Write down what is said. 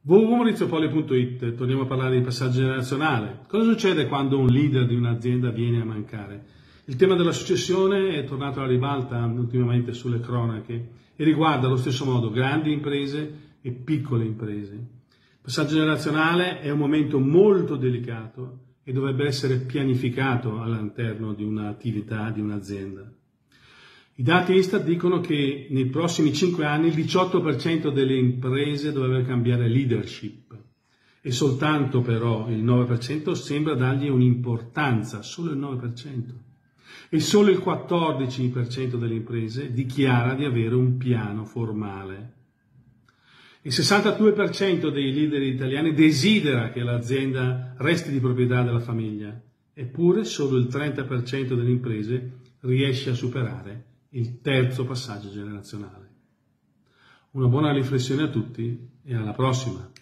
www.mauriziopolio.it. Torniamo a parlare di passaggio generazionale. Cosa succede quando un leader di un'azienda viene a mancare? Il tema della successione è tornato alla ribalta ultimamente sulle cronache e riguarda allo stesso modo grandi imprese e piccole imprese. Il passaggio generazionale è un momento molto delicato e dovrebbe essere pianificato all'interno di un'attività, di un'azienda. I dati Istat dicono che nei prossimi 5 anni il 18% delle imprese dovrebbe cambiare leadership e soltanto però il 9% sembra dargli un'importanza, solo il 9%. E solo il 14% delle imprese dichiara di avere un piano formale. Il 62% dei leader italiani desidera che l'azienda resti di proprietà della famiglia, eppure solo il 30% delle imprese riesce a superare il terzo passaggio generazionale. Una buona riflessione a tutti e alla prossima!